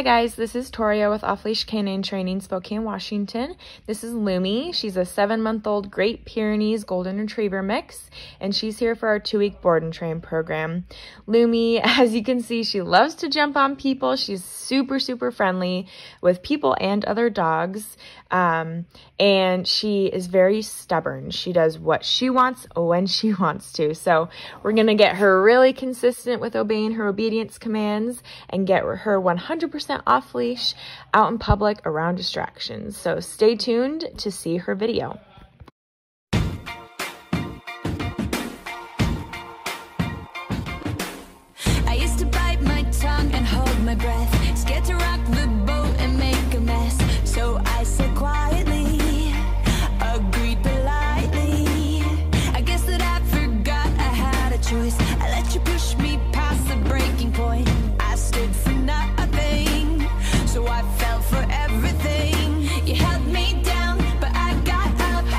guys, this is Toria with Off Leash Canine Training, Spokane, Washington. This is LUMI. She's a 7-month-old Great Pyrenees Golden Retriever mix, and she's here for our 2-week board and train program. LUMI, as you can see, she loves to jump on people. She's super friendly with people and other dogs, and she is very stubborn. She does what she wants when she wants to. So we're going to get her really consistent with obeying her obedience commands and get her 100% off leash out in public around distractions. So stay tuned to see her video. I used to bite my tongue and hold my breath, scared to rock the boat and make a mess. So I said quietly, agreed politely. I guess that I forgot I had a choice. I let you push me past the breaking point. I stood for nothing, so I fell for everything. You held me down, but I got up.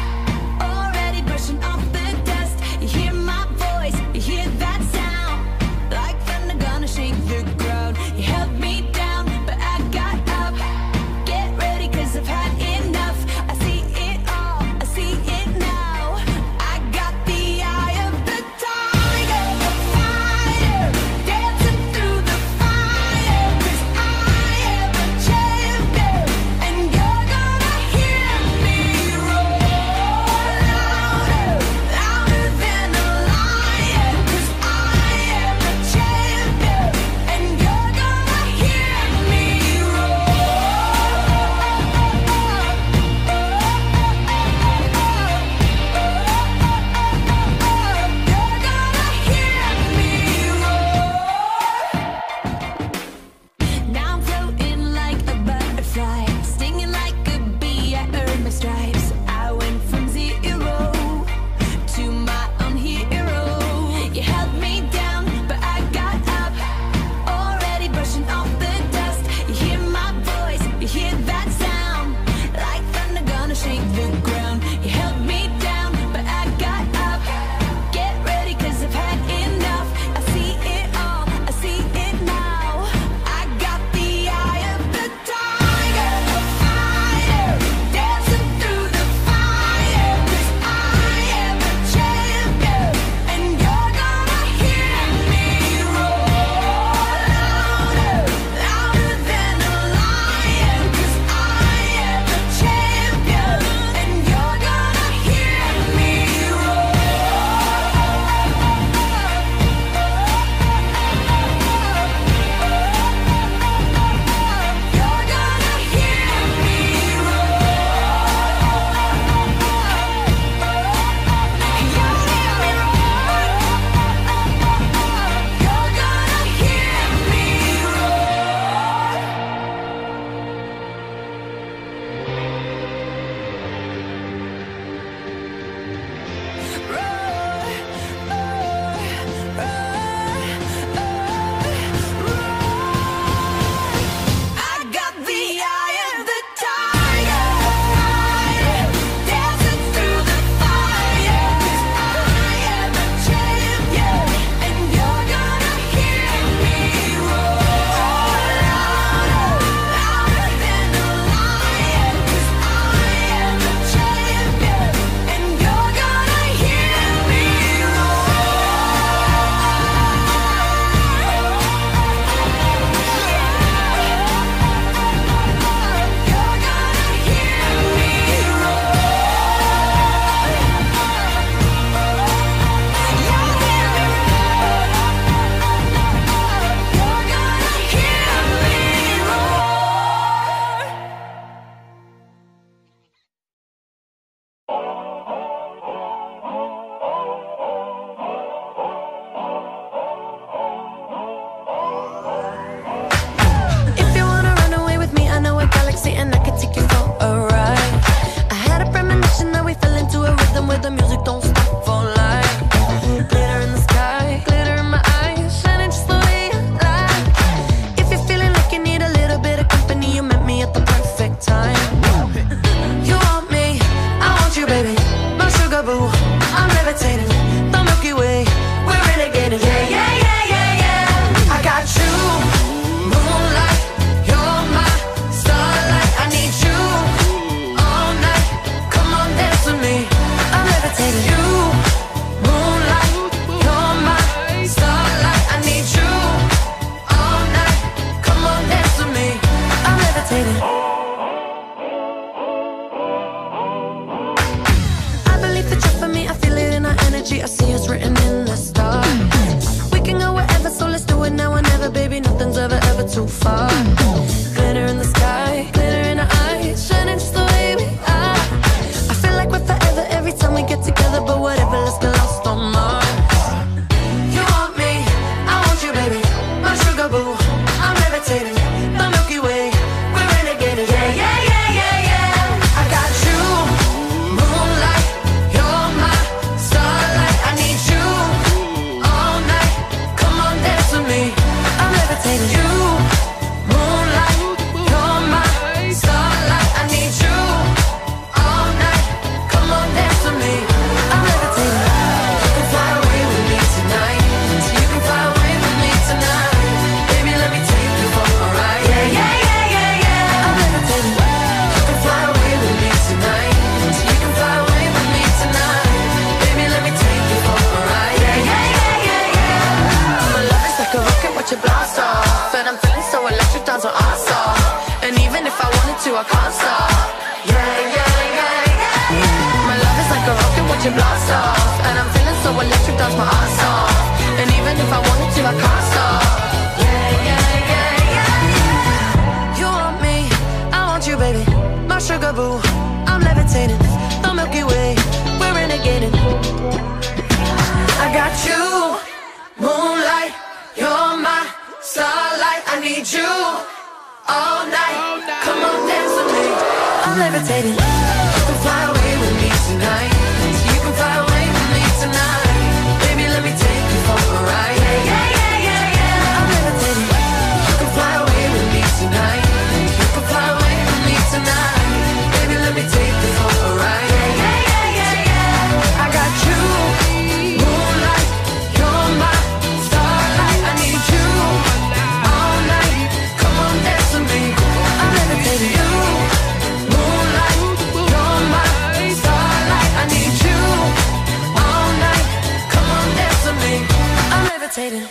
energy, I see us written in the stars. We can go wherever, so let's do it now or never, baby. Nothing's ever too far. Glitter in the sky, glitter in our eyes, shining just the way we are. I feel like we're forever every time we get together, but whatever, let's get lost on Mars. You want me, I want you, baby. My sugar boo, I'm levitating. The Milky Way, we're renegading. Yeah, yeah, yeah, yeah, yeah. I got you, moonlight, you're my starlight. I need you all night. Come on, dance with me. I'm levitating. You, moonlight, you're my starlight. I need you all night. Come on, dance with me. I'm levitating. You can fly away with me tonight. You can fly away with me tonight. Baby, let me take you for a ride. Yeah, yeah, yeah, yeah, yeah. I'm levitating. You can fly away with me tonight. You can fly away with me tonight. Baby, let me take you for a ride. Yeah, yeah, yeah, yeah, yeah. My love is like a rocket, watch it blast off. And I'm feeling so electric, down to awesome. And even if I wanted to, I can't stop. Yeah, yeah, yeah, yeah. My love is like a rocket, watch it blast off. And I'm feeling so electric, dance my ass off. And even if I wanted to, I can't stop. Yeah, yeah, yeah, yeah. You want me, I want you, baby. My sugar boo, I'm levitating. The Milky Way, we're renegading. I got you, moonlight, you're my starlight. I need you all night. Come on, dance with me. I'm levitating. You can fly away with me tonight. You can fly away with me tonight. Baby, let me take you for a ride. Yeah, yeah, yeah, yeah, yeah. I'm levitating. You can fly away with me tonight. You can fly away with me tonight. Baby, let me take you for a ride. Yeah, yeah, yeah, yeah, yeah. I got you, moonlight, you're my starlight. I need you all night. Come on, dance with me. I'm levitating. You, moonlight, you're my starlight. I need you all night. Come on, dance with me. I'm levitating.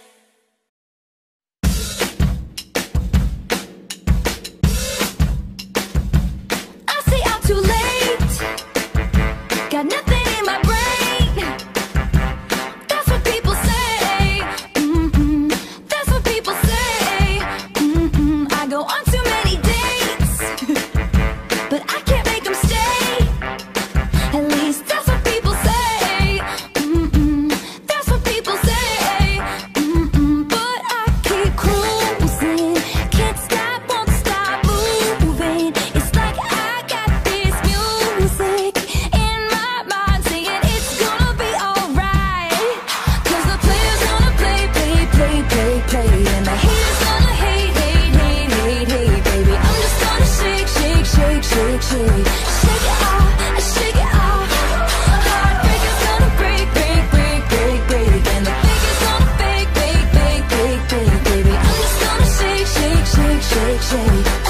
I stay out too late. Got nothing in my brain. That's what people say. That's what people say. I go on too many dates, but I can't make them stay. At least that's what people say. That's what people say. But I keep cruising. Can't stop, won't stop moving. It's like I got this music in my mind saying it's gonna be alright. 'Cause the player's gonna play, play, play, play, play. And the haters gonna hate, hate, hate, hate, hate, baby. I'm just gonna shake, shake, shake, shake, shake. Shake it off, shake it off. Heartbreaker's gonna break, break, break, break, break. And the faker's gonna fake, fake, fake, fake, fake, baby. I'm just gonna shake, shake, shake, shake, shake.